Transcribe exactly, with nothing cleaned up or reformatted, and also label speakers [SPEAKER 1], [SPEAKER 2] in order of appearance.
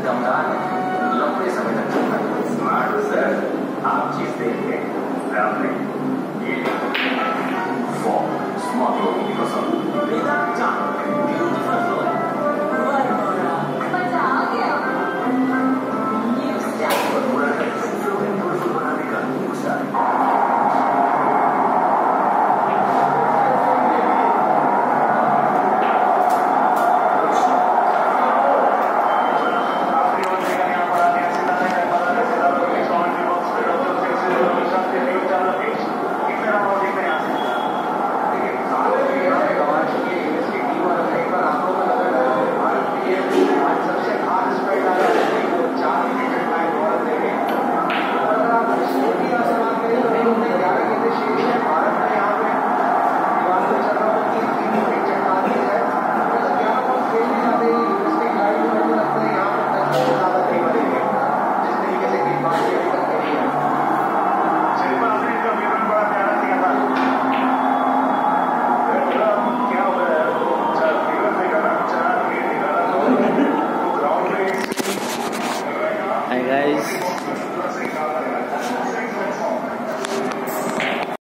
[SPEAKER 1] दमदार लंबे समय तक चलता है। स्मार्ट सर आप चीज देखते हैं आपने ये फॉग स्मार्ट लोगों की पसंद मेरा जान ब्यूटीफुल फ्लोर मजा आ गया। न्यू स्टाइल पर पूरा फ्लोर ब्यूटीफुल बनाने का न्यू स्टाइल।
[SPEAKER 2] Hi guys.